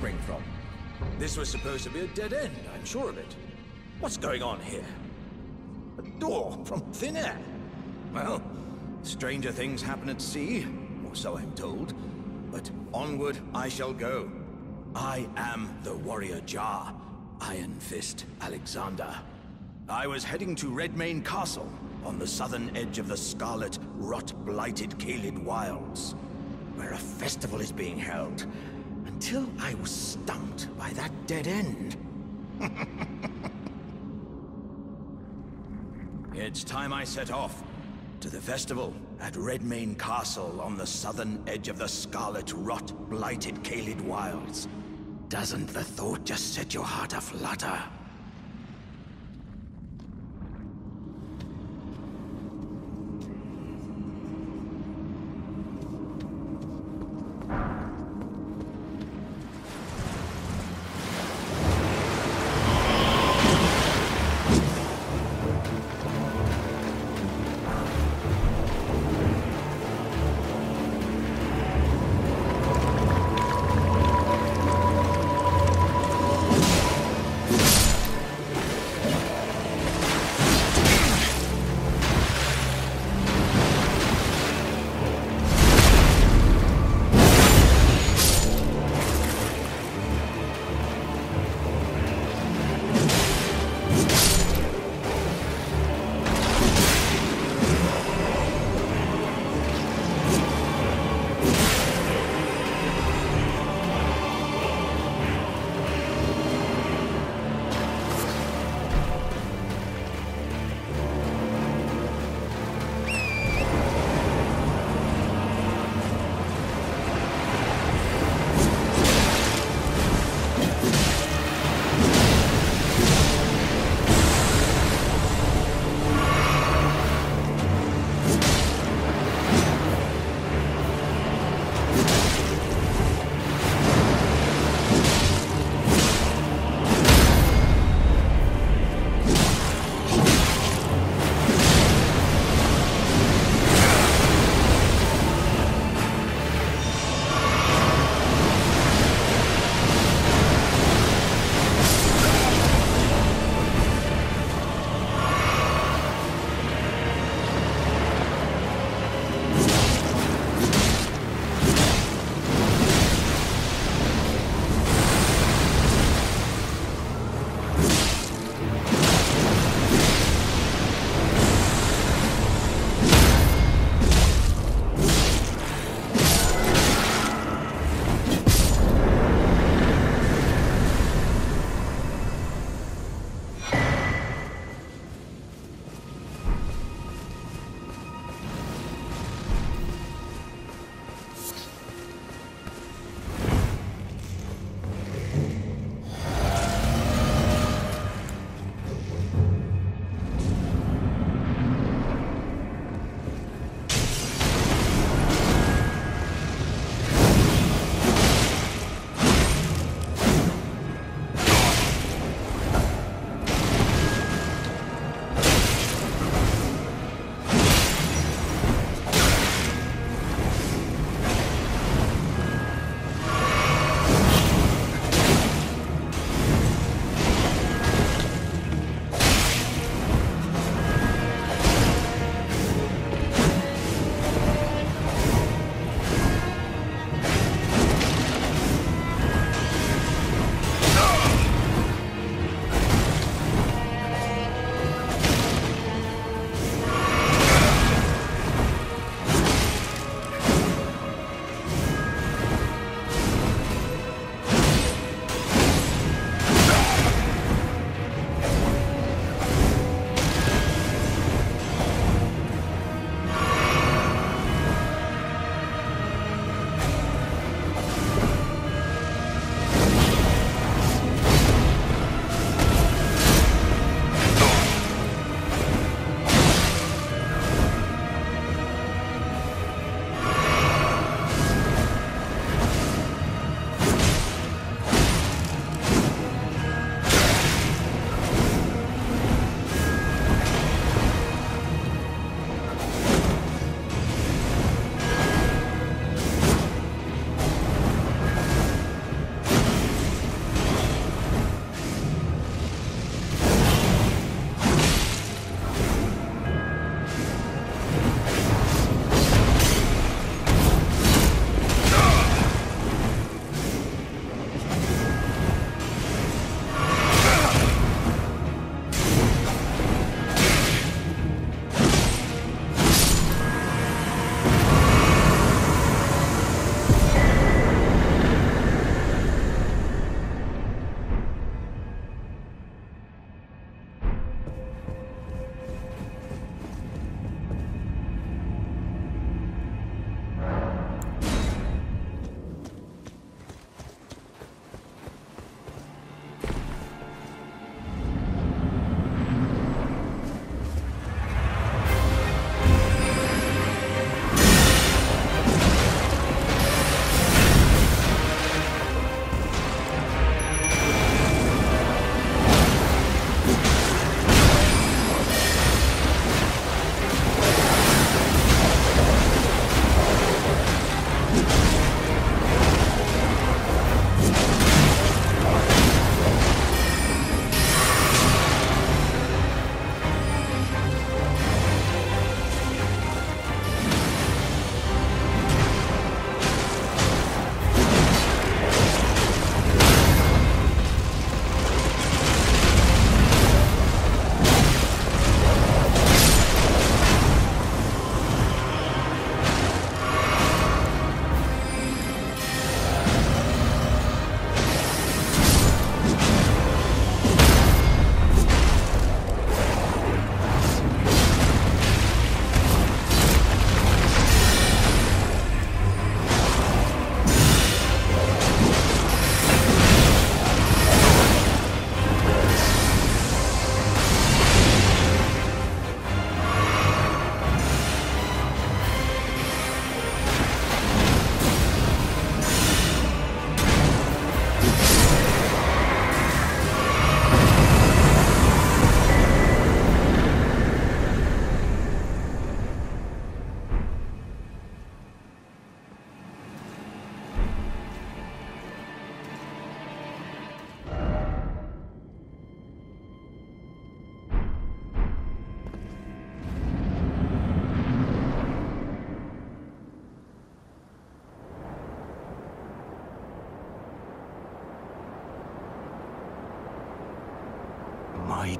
spring from? This was supposed to be a dead end, I'm sure of it. What's going on here? A door from thin air? Well, stranger things happen at sea, or so I'm told. But onward I shall go. I am the warrior Jar, Iron Fist Alexander. I was heading to Redmane Castle, on the southern edge of the scarlet, rot-blighted Caelid Wilds, where a festival is being held, until I was stumped by that dead end. It's time I set off to the festival at Redmane Castle on the southern edge of the scarlet, rot-blighted Caelid Wilds. Doesn't the thought just set your heart aflutter?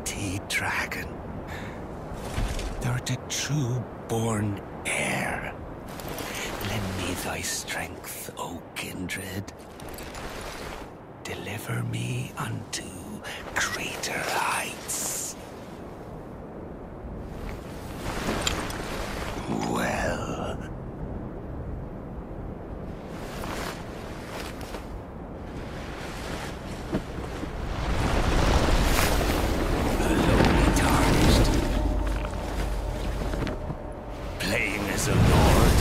mighty dragon. Thou'rt a true-born heir. Lend me thy strength, O kindred. Deliver me unto greater heights. Well. Alone tarnished. Playing as a lord.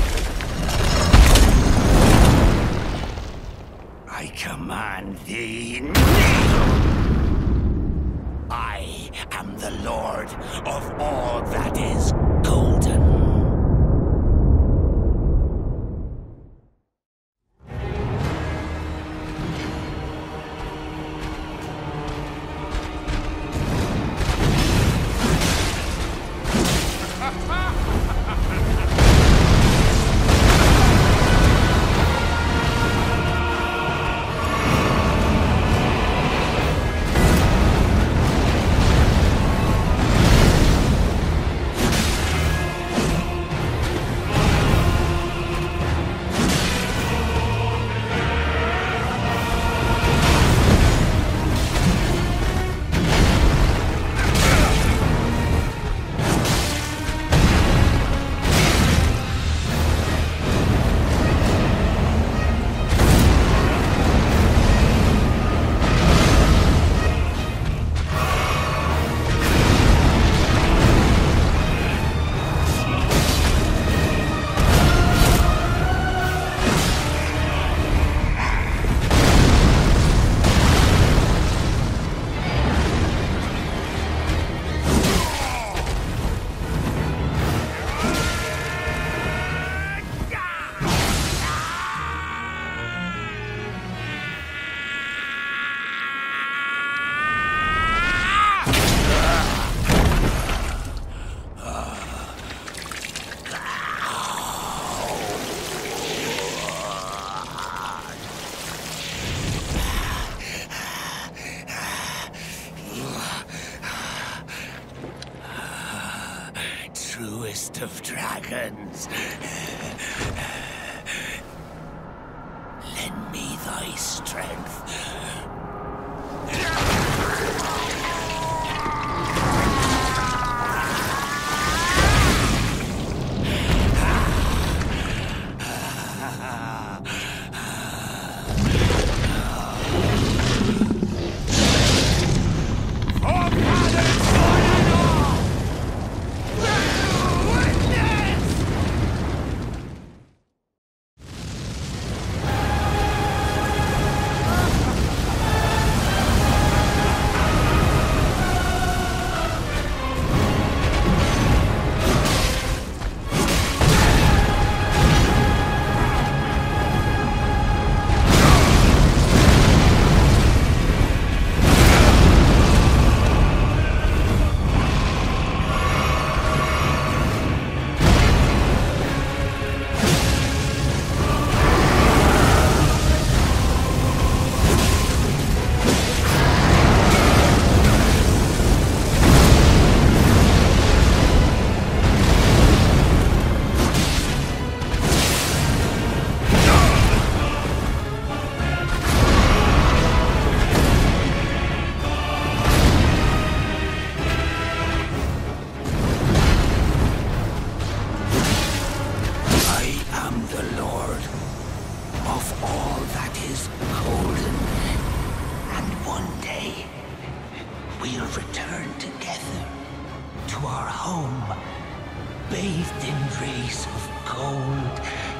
I command thee, kneel! I am the lord of all that is golden. Truest of dragons. Lend me thy strength. We'll return together to our home, bathed in rays of gold